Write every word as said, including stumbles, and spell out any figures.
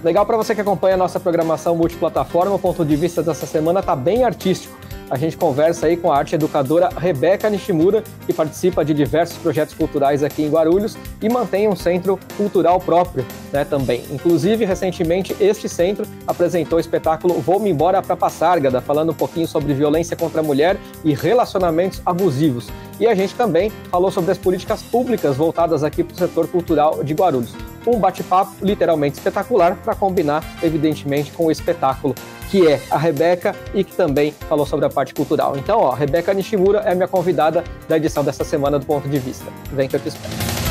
Legal para você que acompanha a nossa programação multiplataforma, o ponto de vista dessa semana está bem artístico. A gente conversa aí com a arte educadora Rebeca Nishimura, que participa de diversos projetos culturais aqui em Guarulhos e mantém um centro cultural próprio, né, também. Inclusive, recentemente, este centro apresentou o espetáculo Vou-me Embora pra Passárgada, falando um pouquinho sobre violência contra a mulher e relacionamentos abusivos. E a gente também falou sobre as políticas públicas voltadas aqui para o setor cultural de Guarulhos. Um bate-papo literalmente espetacular para combinar, evidentemente, com o espetáculo, que é a Rebeca e que também falou sobre a parte cultural. Então, ó, Rebeca Nishimura é a minha convidada da edição dessa semana do Ponto de Vista. Vem que eu te espero.